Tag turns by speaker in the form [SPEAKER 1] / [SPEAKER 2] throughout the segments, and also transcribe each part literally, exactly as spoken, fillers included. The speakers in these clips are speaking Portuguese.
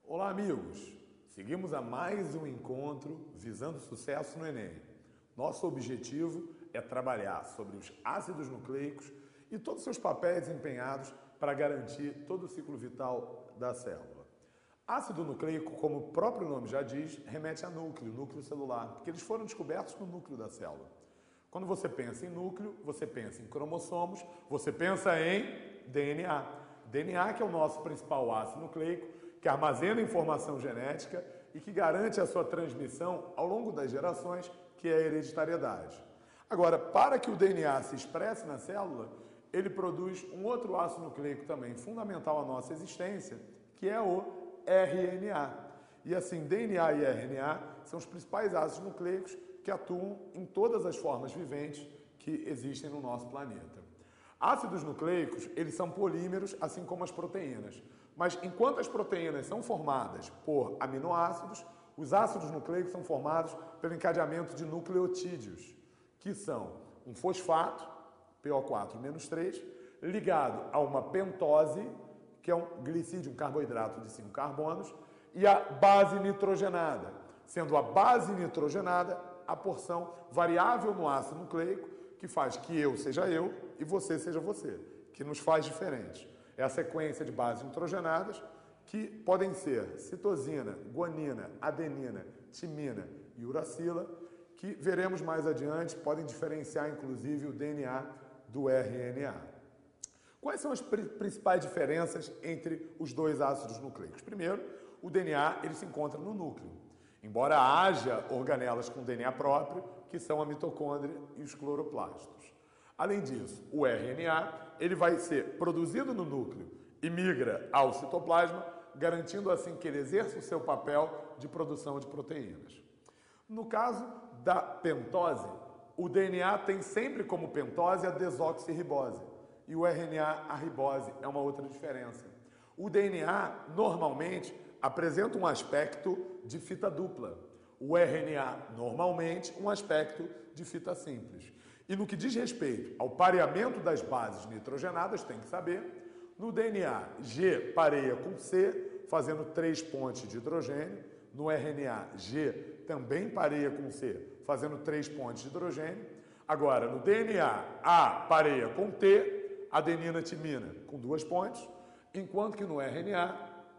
[SPEAKER 1] Olá, amigos! Seguimos a mais um encontro visando sucesso no Enem. Nosso objetivo é trabalhar sobre os ácidos nucleicos e todos os seus papéis desempenhados para garantir todo o ciclo vital da célula. Ácido nucleico, como o próprio nome já diz, remete a núcleo, núcleo celular, porque eles foram descobertos no núcleo da célula. Quando você pensa em núcleo, você pensa em cromossomos, você pensa em D N A. D N A que é o nosso principal ácido nucleico, que armazena informação genética e que garante a sua transmissão ao longo das gerações, que é a hereditariedade. Agora, para que o D N A se expresse na célula, ele produz um outro ácido nucleico também fundamental à nossa existência, que é o R N A. E assim, D N A e R N A são os principais ácidos nucleicos que atuam em todas as formas viventes que existem no nosso planeta. Ácidos nucleicos, eles são polímeros, assim como as proteínas. Mas enquanto as proteínas são formadas por aminoácidos, os ácidos nucleicos são formados pelo encadeamento de nucleotídeos, que são um fosfato, P O quatro menos três, ligado a uma pentose, que é um glicídio, um carboidrato de cinco carbonos, e a base nitrogenada, sendo a base nitrogenada a porção variável no ácido nucleico que faz que eu seja eu e você seja você, que nos faz diferentes. É a sequência de bases nitrogenadas que podem ser citosina, guanina, adenina, timina e uracila, que veremos mais adiante, podem diferenciar inclusive o D N A do R N A. Quais são as principais diferenças entre os dois ácidos nucleicos? Primeiro, o D N A ele se encontra no núcleo, embora haja organelas com D N A próprio, que são a mitocôndria e os cloroplastos. Além disso, o R N A ele vai ser produzido no núcleo e migra ao citoplasma, garantindo assim que ele exerça o seu papel de produção de proteínas. No caso da pentose, o D N A tem sempre como pentose a desoxirribose e o R N A a ribose, é uma outra diferença. O D N A normalmente apresenta um aspecto de fita dupla, o R N A normalmente um aspecto de fita simples. E no que diz respeito ao pareamento das bases nitrogenadas, tem que saber, no D N A, G pareia com C, fazendo três pontes de hidrogênio. No R N A, G também pareia com C, fazendo três pontes de hidrogênio. Agora, no D N A, A pareia com T, adenina, timina, com duas pontes, enquanto que no R N A,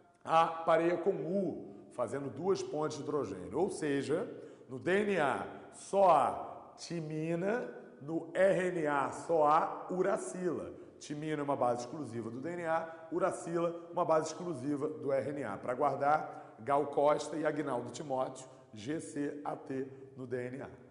[SPEAKER 1] A pareia com U, fazendo duas pontes de hidrogênio. Ou seja, no D N A só há timina, no R N A só há uracila. Timina é uma base exclusiva do D N A, uracila uma base exclusiva do R N A. Para guardar, Gal Costa e Agnaldo Timóteo, G C A T no D N A.